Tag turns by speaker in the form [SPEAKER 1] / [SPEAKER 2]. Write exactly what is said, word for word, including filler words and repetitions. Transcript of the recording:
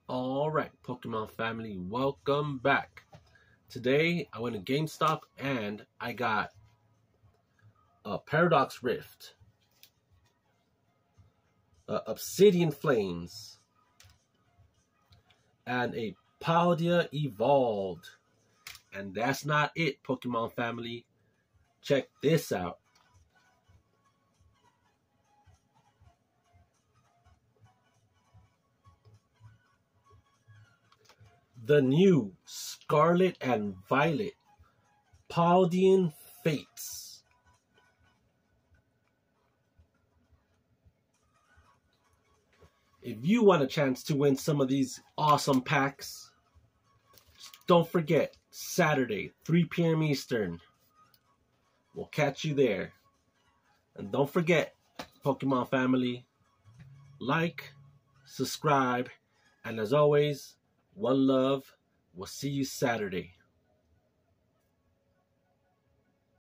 [SPEAKER 1] Alright, Pokemon family, welcome back. Today, I went to GameStop and I got a Paradox Rift, a Obsidian Flames, and a Paldean Evolved. And that's not it, Pokemon family. Check this out. The new Scarlet and Violet Paldean Fates. If you want a chance to win some of these awesome packs, don't forget, Saturday, three p m Eastern. We'll catch you there. And don't forget, Pokemon family, like, subscribe, and as always, one love. We'll see you Saturday.